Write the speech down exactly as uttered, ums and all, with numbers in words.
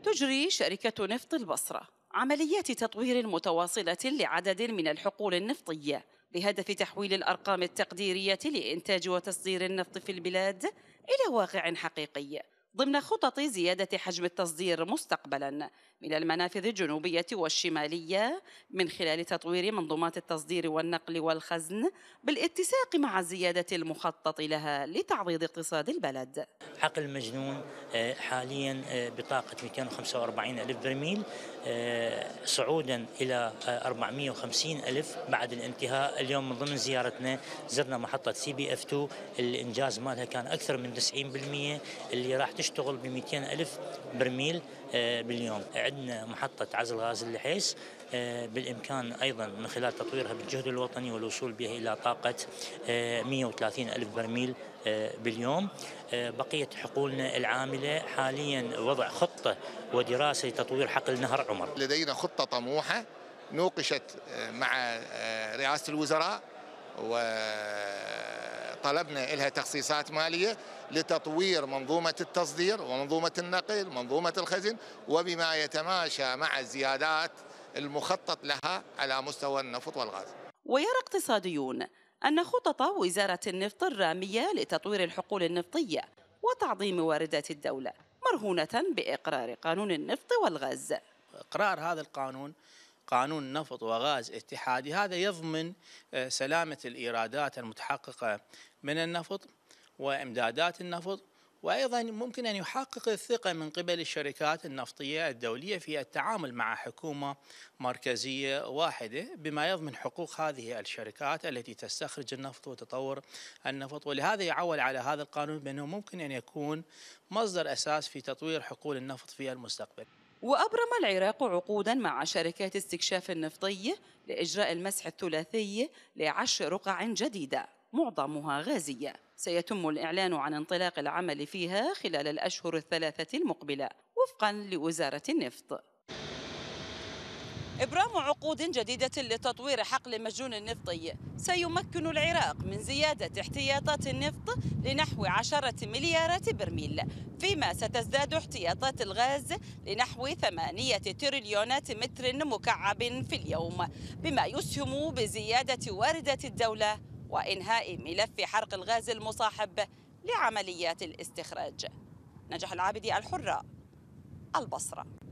تجري شركة نفط البصرة عمليات تطوير متواصلة لعدد من الحقول النفطية بهدف تحويل الأرقام التقديرية لإنتاج وتصدير النفط في البلاد إلى واقع حقيقي ضمن خطط زيادة حجم التصدير مستقبلا من المنافذ الجنوبية والشمالية من خلال تطوير منظومات التصدير والنقل والخزن بالاتساق مع الزيادة المخطط لها لتعويض اقتصاد البلد. حقل مجنون حاليا بطاقة مئتين وخمسة وأربعين ألف برميل صعودا إلى أربعمئة وخمسين ألف بعد الانتهاء. اليوم من ضمن زيارتنا زرنا محطة سي بي اف اثنين، الإنجاز مالها كان أكثر من تسعين بالمئة، اللي راح تشتغل ب مئتين ألف برميل باليوم. عندنا محطة عزل غاز اللحيس بالإمكان أيضا من خلال تطويرها بالجهد الوطني والوصول بها إلى طاقة مئة وثلاثين ألف برميل باليوم. بقية حقولنا العاملة حاليا وضع خطة ودراسة لتطوير حقل نهر عمر. لدينا خطة طموحة نوقشت مع رئاسة الوزراء وطلبنا لها تخصيصات مالية لتطوير منظومة التصدير ومنظومة النقل ومنظومة الخزن وبما يتماشى مع الزيادات المخطط لها على مستوى النفط والغاز. ويرى اقتصاديون أن خطط وزارة النفط الرامية لتطوير الحقول النفطية وتعظيم واردات الدولة مرهونة بإقرار قانون النفط والغاز. إقرار هذا القانون، قانون نفط وغاز اتحادي، هذا يضمن سلامة الإيرادات المتحققة من النفط وإمدادات النفط، وأيضا ممكن أن يحقق الثقة من قبل الشركات النفطية الدولية في التعامل مع حكومة مركزية واحدة بما يضمن حقوق هذه الشركات التي تستخرج النفط وتطور النفط. ولهذا يعول على هذا القانون بأنه ممكن أن يكون مصدر أساس في تطوير حقول النفط في المستقبل. وأبرم العراق عقودا مع شركات استكشاف النفطي لإجراء المسح الثلاثي لعشر رقع جديدة معظمها غازية سيتم الإعلان عن انطلاق العمل فيها خلال الأشهر الثلاثة المقبلة وفقا لوزارة النفط. إبرام عقود جديدة لتطوير حقل مجنون النفطي سيمكن العراق من زيادة احتياطات النفط لنحو عشرة مليارات برميل، فيما ستزداد احتياطات الغاز لنحو ثمانية تريليونات متر مكعب في اليوم، بما يسهم بزيادة واردات الدولة وإنهاء ملف حرق الغاز المصاحب لعمليات الاستخراج. نجاح العابدي، الحرة، البصرة.